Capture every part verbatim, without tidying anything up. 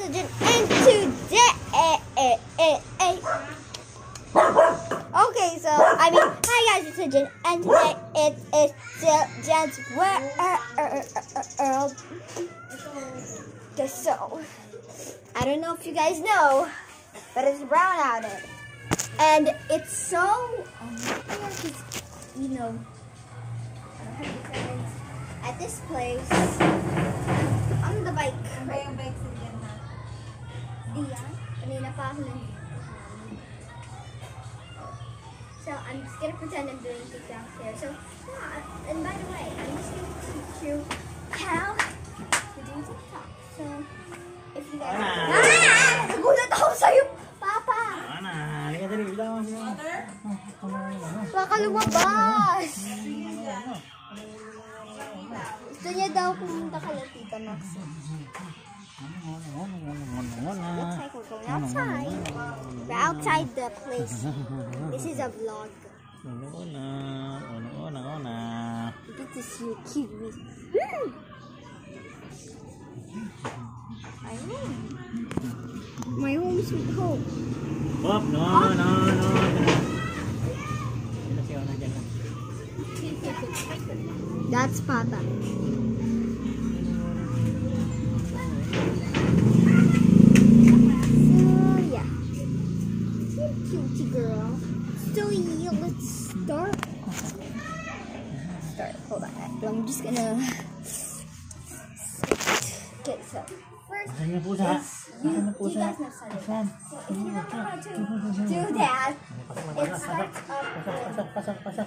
Syljan, and today, okay, so I mean, hi guys, it's Syljan, and today it is Syljan's world. Okay, so I don't know if you guys know, but it's brown out it, and it's so um, you know, I don't have friends at this place on the bike. Yeah, kanina pa ako nandito. So I'm just gonna pretend I'm doing TikTok here. So yeah, and by the way, I'm just gonna teach you how to do TikTok. So if you guys ah! Nagulat ako sa'yo, Papa! Ana, halika dali, bilang mo siya. Baka lumabas! Gusto niya daw pumunta ka lang, Tita Maxi. Looks like we're going outside. We're outside the place. This is a vlog. You get to see a kiwi. I know. My home sweet home. Oh, no, no, no. That's Papa. Girl. So yeah, let's start. Start. Hold on. I'm just gonna get some. First, is, you, do you guys know something? So if you don't know how to do that, it starts up with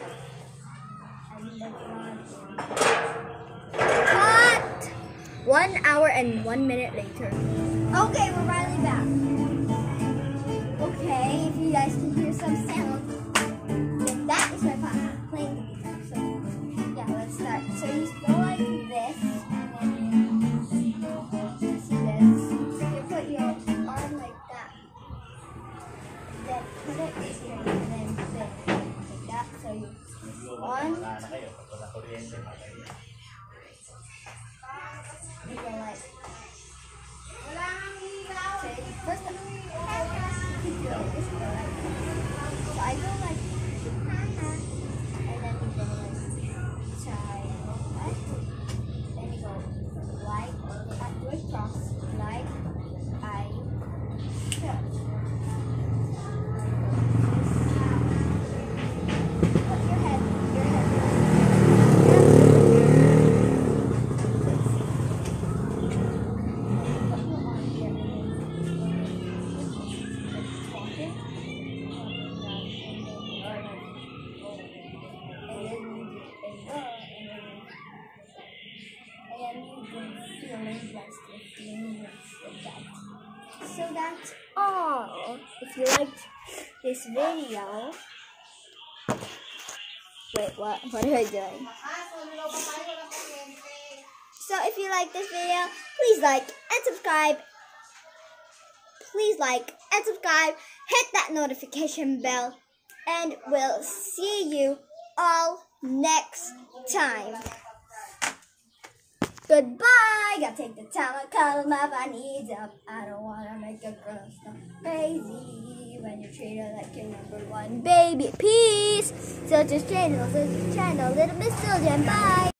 cut. One hour and one minute later. Okay, we're finally back. Okay, if you guys can hear some sound, then that is my papa playing the guitar. So, yeah, let's start. So you go like this, and then you see this. You put your arm like that. Then put it here, and then this, like that. So you one, you go like. So first, so I go like, and then you go like, try, like, then you go like, I do it cross, like, I, touch. Put your head, your head, so that's all. If you liked this video, wait, what? What are I doing? So if you like this video, please like and subscribe. Please like and subscribe. Hit that notification bell, and we'll see you all next time. Goodbye. Gotta take the time to cuddle my needs up. I don't wanna make a girl stop crazy when you treat her like your number one baby. Peace. So just channel, so just channel, little Miss Syljan. Bye.